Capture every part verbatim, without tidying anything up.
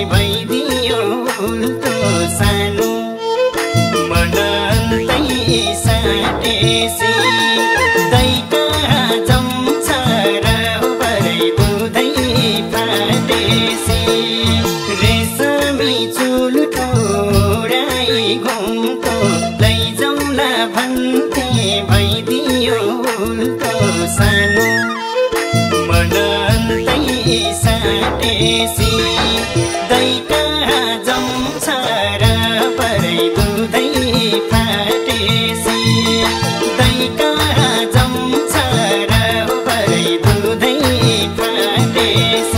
भइदियो उल्टो सानो मन अन्तै साटेसी दै कहाँ जम्छ र परै बुधै फाटेसी रेशमी चुल टोराई घुम्टो लैजाउला भन्थे भइदियो उल्टो सानो मन अन्तै साटेसी दै कहाँ जम्छ र परै बुधै फाटेसी दै कहाँ जम्छ र परै बुधै फाटेसी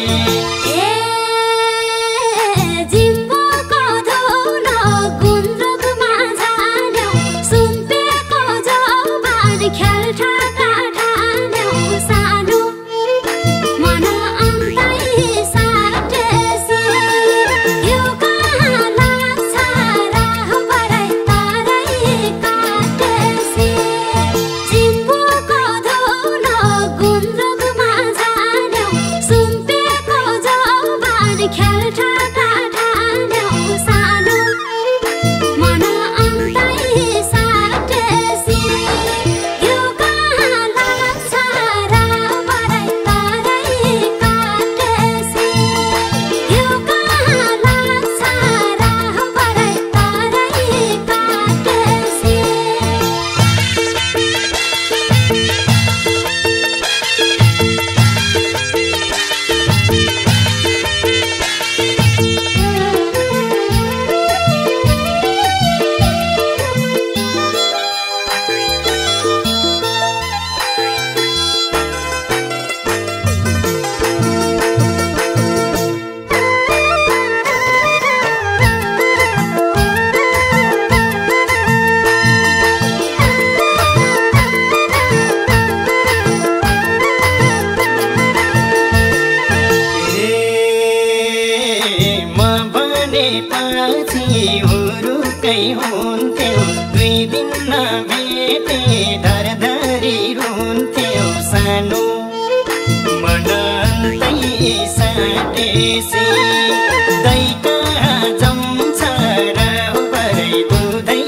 पछि हुरुकै हुन्थ्यौ दुई दिन नभेटे धरधरी रुन्थ्यौ सानो मन अन्तै साटेसी दै कहाँ जम्छ र परै बुधै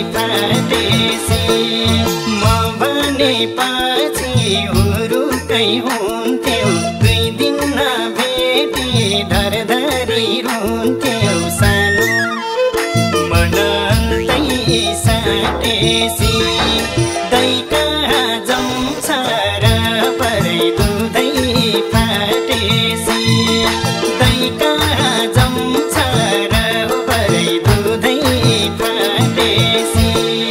फाटेसी म भने पछि हुरुकै हुन्थ्यौ दुई दिन नभेटे धरधरी रुन्थ्यौ सानो मन अन्तै साटेसी दै कहाँ जम्छ र परै बुधै फाटेसी दै कहाँ जम्छ र परै बुधै फाटेसी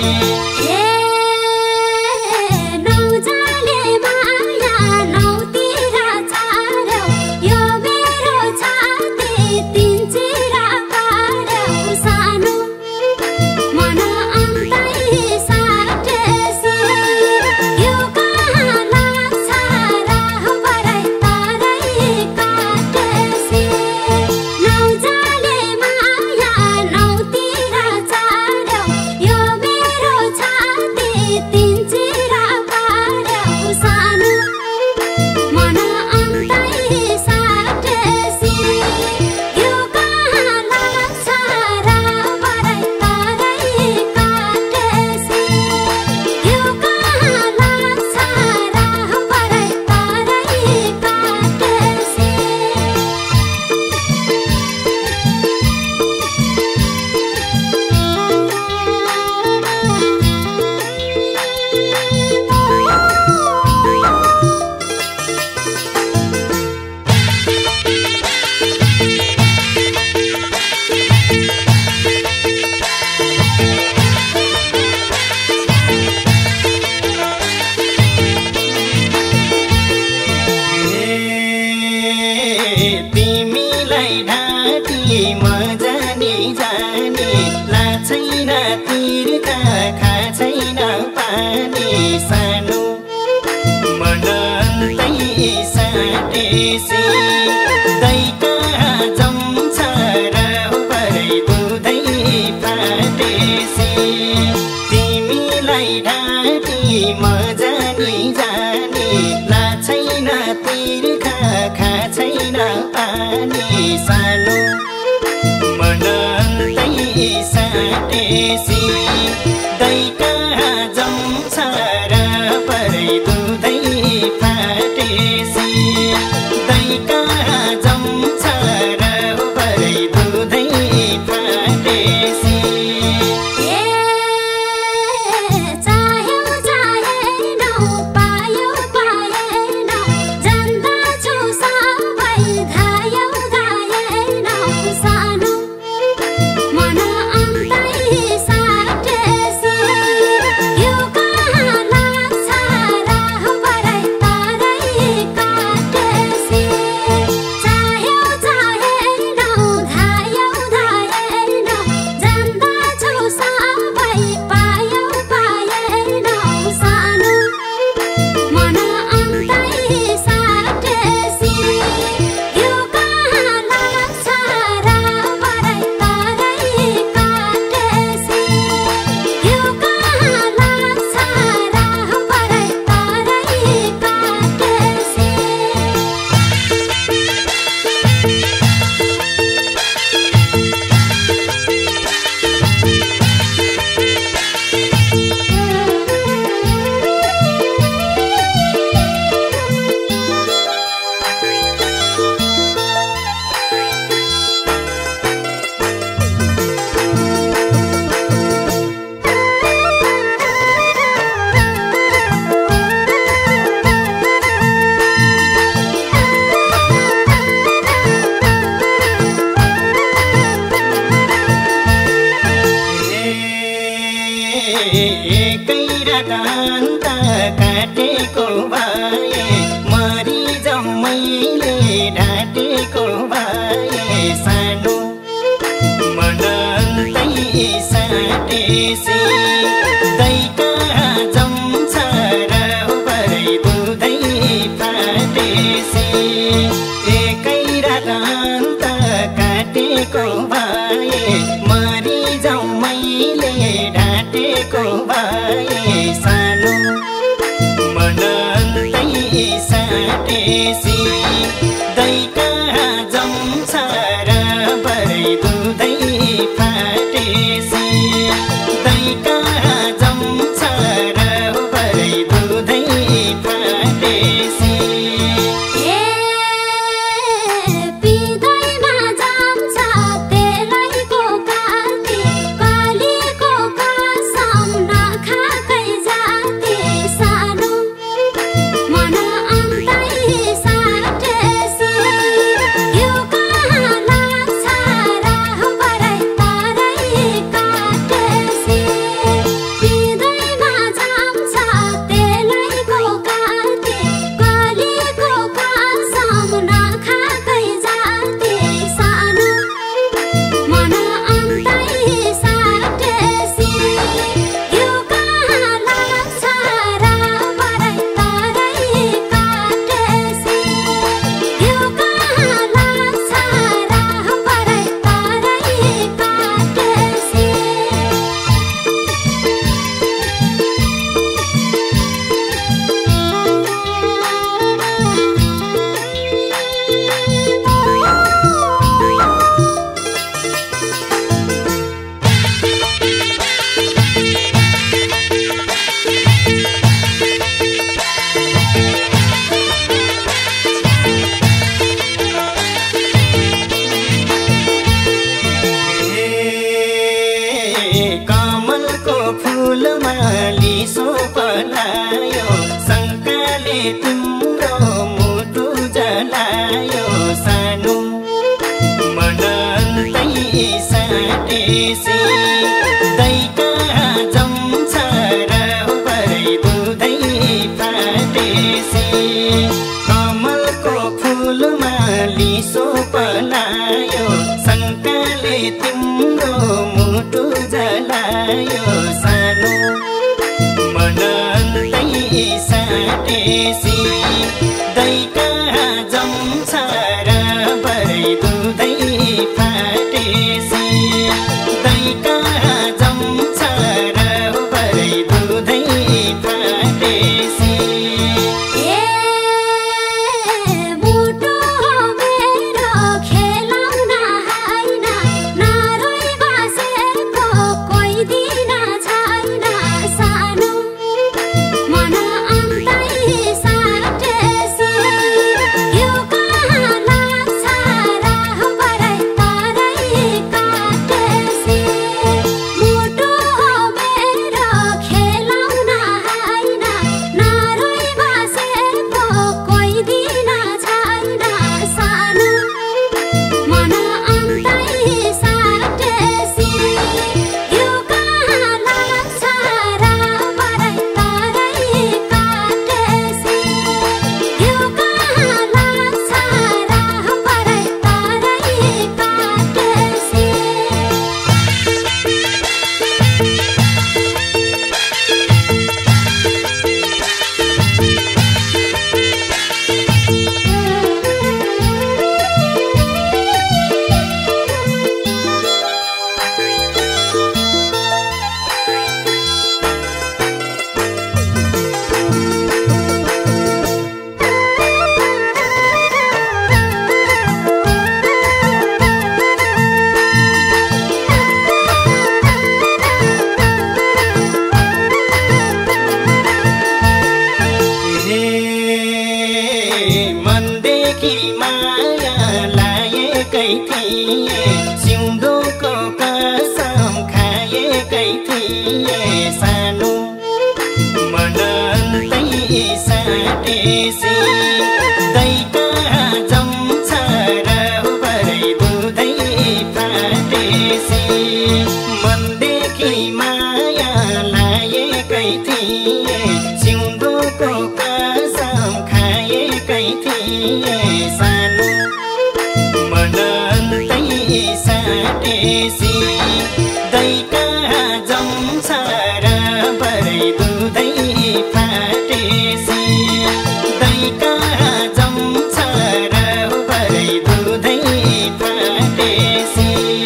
तिमीलाई ढाँटी म जानी जानी लाछैन तिर्खा खाछैन पानी सानो मन अन्तै साटेसी दै कहाँ जम्छ र परै बुधै फाटेसी तिमीलाई ढाँटी म जानी जानी लाछैन तिर्खा खाछैन पानी सानो मनन्तै साटेसी दैका जम्छ र परै दुधै फाटेसी दैका जम्छ र परै दुधै फाटेसी एकै रात काटेको भए मरिजाउँ मैले ढाँटेको भए सानो मनन्तै साटेसी दैका जम्छ र परै दुधै फाटेसी एकै रात काटेको भए मरिजाउँ मैले ढाँटेको भए सानो मनन्तै साटेसी दैका जम्छ र परै दुधै फाटेसी दैका जम्छ र परै दुधै फाटेसी कमलको फूलमा लिसो पलायो शङ्काले तिम्रो मुटु जलायो सानो मनन्तै साटेसी दैका जम्छ र परै दुधै फाटेसी कमलको फूलमा लिसो पलायो शङ्काले तिम्रो मुटु जलायो सानो मनन्तै साटेसी दैका जम्छ र परै दुधै फाटेसी दैका जम्छ र परै दुधै फाटेसी मुटु मेरो खेलाउन होइन थिए सिउँदोको कसम खाएकै थिए सानो मनन्तै साटेसी दैका जम्छ र भरै दुधै फाटेसी मनदेखि माया लाएकै थिए सिउँदोको कसम खाएकै थिए सानो मनन्तै साटेसी दैका जम्छ र भरै दुधै फाटेसी दैका जम्छ र भरै दुधै फाटेसी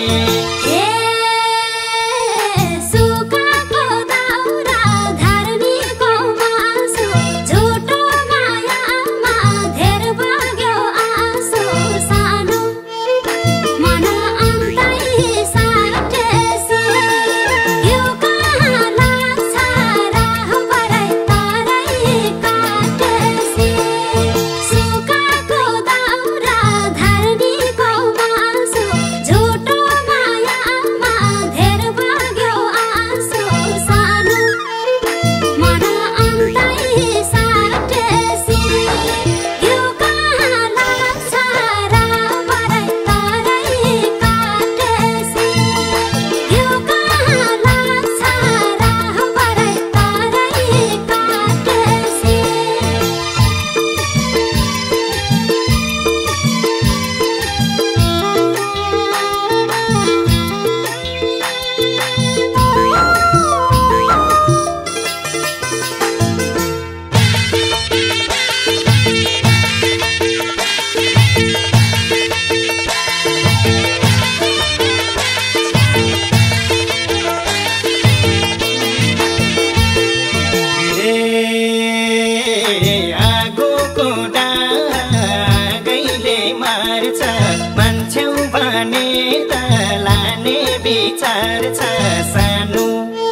विचार छ सानो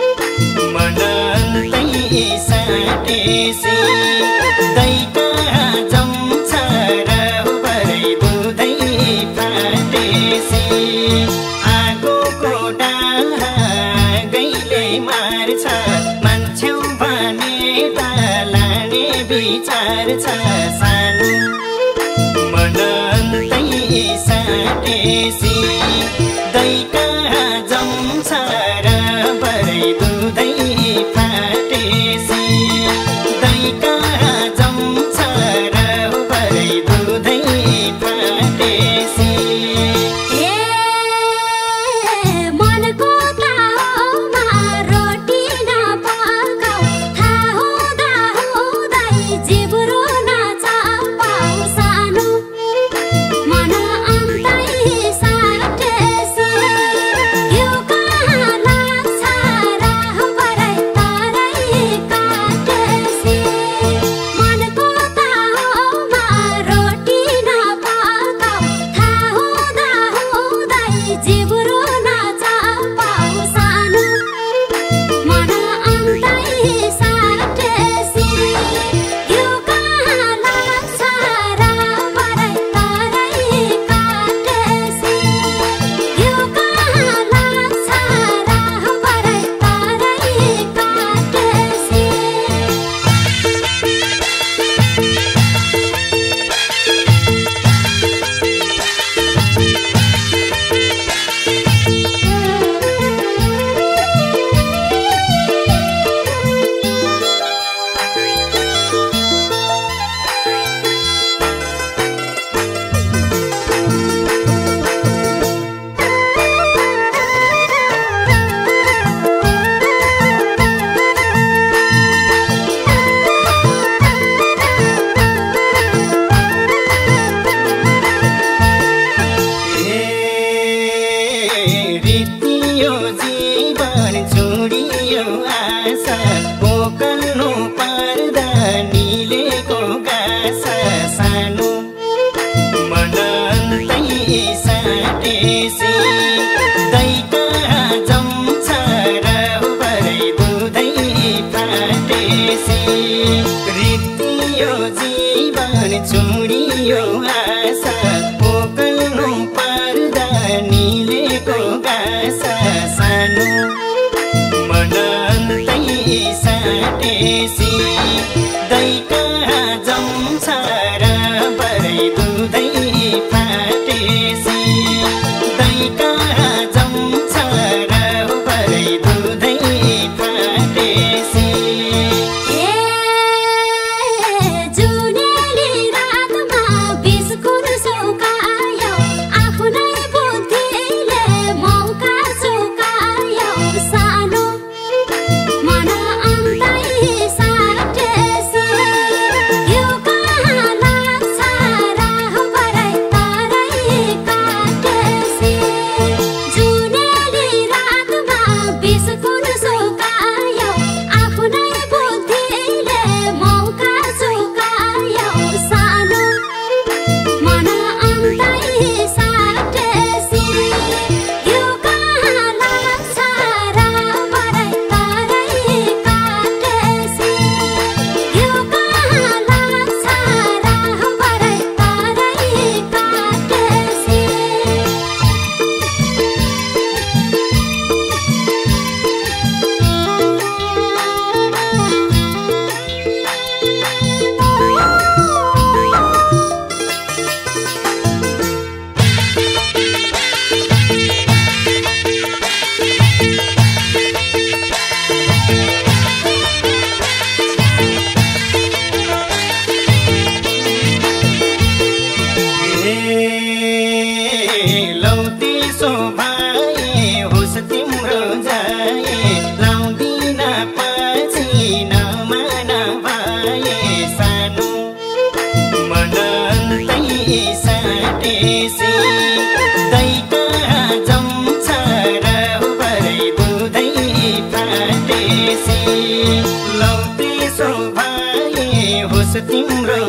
मनन्तै साटेसी दैका जम्छ र भरै दुधै फाटेसी आगोको डाहा गैले मार्छ मान्छौ भने त लाने विचार छ सानो मनन्तै साटेसी दैका जम्छ र भरै दुधै फाटेसी दैका जम्छ र भरै दुधै फाटेसी जीवन छोडियो आशा पोकल्नु पर्दा दैका जम्छ र भरै दुधै फाटेसी लौती शोभाए होस् तिम्रो जाए लाउँदिन पछि नमान भए सानो मन अन्तै साटेसी दैका जम्छ र भरै दुधै फाटेसी लौती शोभाए होस् तिम्रो